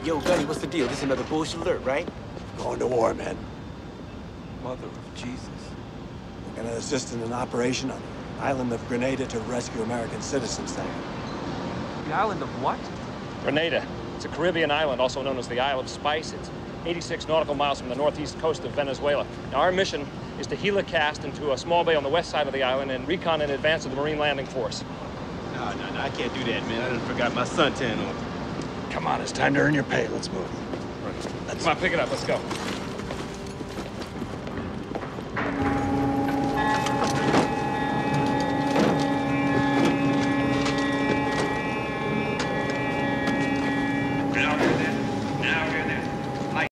Yo, Gunny, what's the deal? This another bullshit alert, right? Going to war, man. Mother of Jesus. We're gonna assist in an operation on the island of Grenada to rescue American citizens there. The island of what? Grenada. It's a Caribbean island, also known as the Isle of Spice. It's 86 nautical miles from the northeast coast of Venezuela. Now, our mission is to helicast into a small bay on the west side of the island and recon in advance of the Marine Landing Force. No, I can't do that, man. I done forgot my suntan on. Come on, it's time to earn your pay. Let's move. Come on, pick it up. Let's go. Get out there, then.